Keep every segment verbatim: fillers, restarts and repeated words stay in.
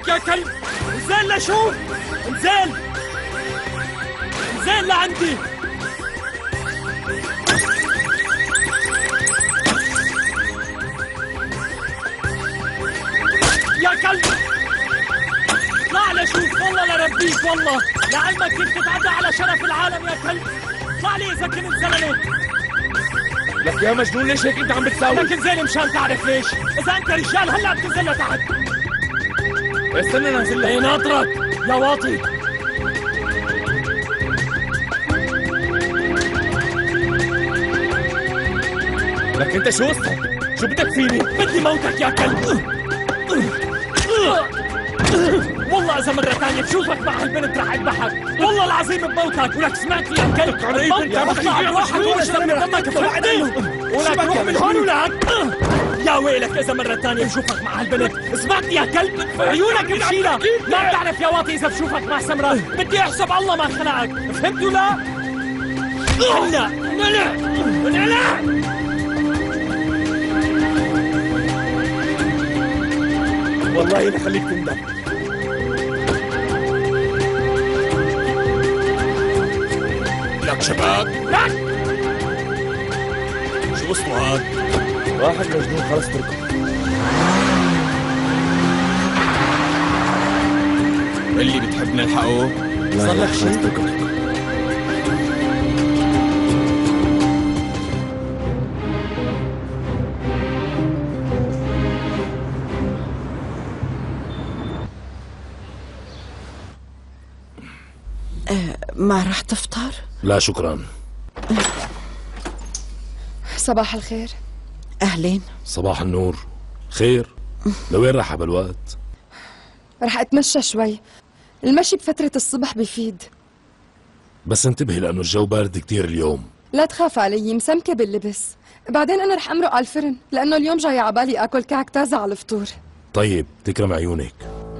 موتك يا كلب. انزل لشوف، انزل انزل لعندي. يا كلب اطلع لشوف، والله لربيك، والله لعلمك كنت تتعدى على شرف العالم يا كلب. اطلع لي اذا كنت زلمه. لك يا مجنون ليش هيك انت عم بتساوي؟ لك انزل مشان تعرف ليش. اذا انت رجال هلا بتنزل لتحت. استنى نازل لك. ايه ناطرك يا واطي. لك انت شو قصتك؟ شو بدك فيني؟ بدي موتك يا كلب. والله اذا مرة ثانية بشوفك مع هالبنت رح اذبحك، والله العظيم بموتك. ولك سمعت لي يا كلب، انت بطلع بروحك ولا سمي دمك فوقني. ولك روح من هون ولك. يا ويلك اذا مرة ثانية بشوفك مع هالبنت. سمعتني يا كلب، عيونك بشيلها. ما بتعرف يا واطي اذا بشوفك مع سمرة بدي احسب الله ما خلقك، فهمت ولا؟ هلا انقلع انقلع. والله لا خليك تندم. لك شباب، لك شو اسمه هاد؟ واحد مجنون خلص تركه. اللي بتحب نلحقه؟ صار لك شيء؟ ما رح تفطر؟ لا شكرا. صباح الخير. أهلين. صباح النور. خير؟ لوين رايحة بالوقت؟ رح اتمشى شوي، المشي بفترة الصبح بيفيد. بس انتبهي لأنه الجو بارد كتير اليوم. لا تخاف علي، مسمكة باللبس. بعدين أنا رح أمرق على الفرن لأنه اليوم جاي عبالي آكل كعك تازة على الفطور. طيب تكرم عيونك.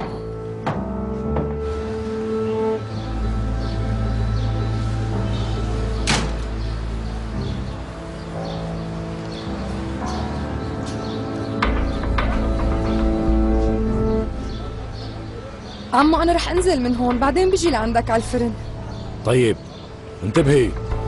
عمو أنا رح أنزل من هون، بعدين بيجي لعندك على الفرن. طيب انتبهي.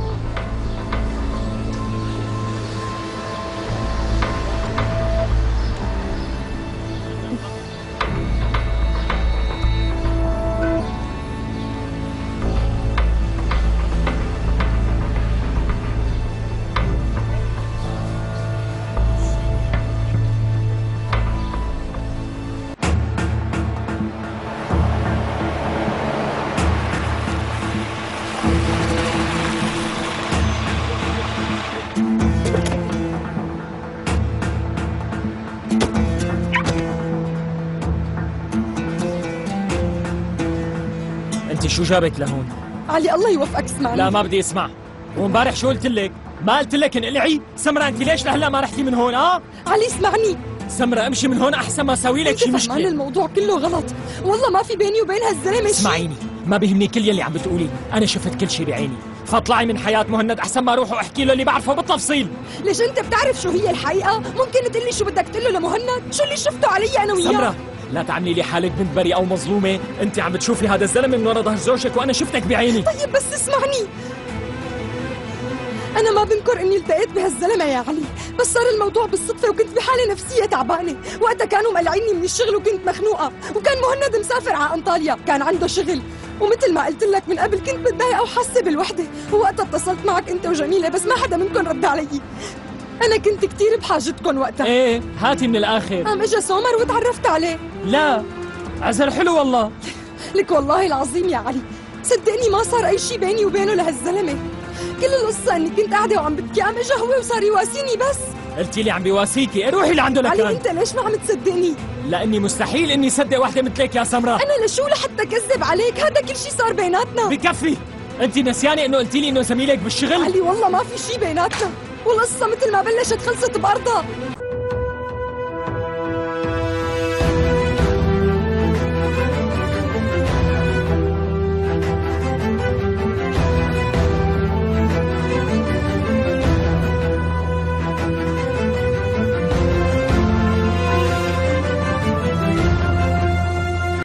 انت شو جابك لهون؟ علي الله يوفقك اسمعني. لا ما بدي اسمع. وامبارح شو قلت لك؟ ما قلت لك انقلعي؟ سمرة انت ليش لهلا ما رحتي من هون؟ اه علي اسمعني. سمرة امشي من هون احسن ما اسوي لك شي مشكلة. انت الموضوع كله غلط، والله ما في بيني وبين هالزلمة شيء. اسمعيني، ما بيهمني كل يلي عم بتقولي، انا شفت كل شي بعيني، فاطلعي من حياة مهند احسن ما اروح واحكي له اللي بعرفه بالتفصيل. ليش انت بتعرف شو هي الحقيقة؟ ممكن تقول لي شو بدك تقول له لمهند؟ شو اللي شفته علي انا وياه؟ سمرة لا تعملي لي حالك بنت بريئة ومظلومة، انت عم بتشوفي هذا الزلمة من ورا ظهر زوجك وانا شفتك بعيني. طيب بس اسمعني، أنا ما بنكر إني التقيت بهالزلمة يا علي، بس صار الموضوع بالصدفة وكنت بحالة نفسية تعبانة، وقتها كانوا مقلعيني من الشغل وكنت مخنوقة، وكان مهند مسافر على أنطاليا، كان عنده شغل، ومثل ما قلت لك من قبل كنت متضايقة وحاسة بالوحدة، ووقتها اتصلت معك أنت وجميلة بس ما حدا منكم رد علي. أنا كنت كتير بحاجتكم وقتها. إيه هاتي من الآخر. قام إجا سومر وتعرفت عليه. لا عزل حلو والله. لك والله العظيم يا علي صدقني ما صار أي شي بيني وبينه لهالزلمة، كل القصة اني كنت قاعدة وعم ببكي، قام اجا هو وصار يواسيني بس. قلتي لي عم بيواسيكي، روحي لعنده لكان. علي انت ليش ما عم تصدقني؟ لاني مستحيل اني صدق وحدة مثلك يا سمرة. انا لشو لحتى كذب عليك؟ هذا كل شيء صار بيناتنا. بكفي، انت نسيانة انه قلتي لي انه زميلك بالشغل؟ علي والله ما في شيء بيناتنا، والقصة مثل ما بلشت خلصت بأرضها.